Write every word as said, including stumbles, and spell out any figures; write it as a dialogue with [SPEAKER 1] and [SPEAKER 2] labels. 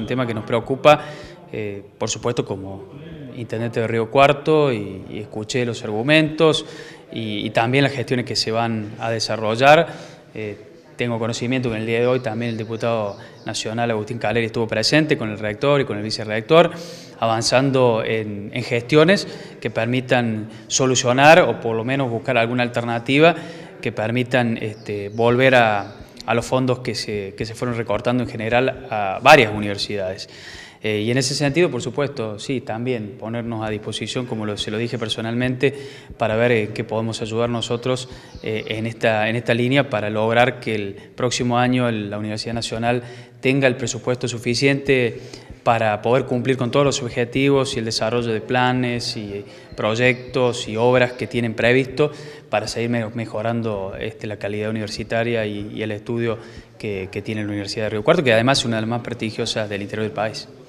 [SPEAKER 1] un tema que nos preocupa, eh, por supuesto como intendente de Río Cuarto, y, y escuché los argumentos y, y también las gestiones que se van a desarrollar. Eh, tengo conocimiento que en el día de hoy también el diputado nacional Agustín Caleri estuvo presente con el rector y con el vicerrector, avanzando en, en gestiones que permitan solucionar o por lo menos buscar alguna alternativa que permitan este, volver a, a los fondos que se, que se fueron recortando en general a varias universidades. Eh, y en ese sentido, por supuesto, sí, también ponernos a disposición, como lo, se lo dije personalmente, para ver en qué podemos ayudar nosotros eh, en, esta, en esta línea para lograr que el próximo año la Universidad Nacional tenga el presupuesto suficiente para poder cumplir con todos los objetivos y el desarrollo de planes y proyectos y obras que tienen previsto para seguir mejorando este, la calidad universitaria y, y el estudio que, que tiene la Universidad de Río Cuarto, que además es una de las más prestigiosas del interior del país.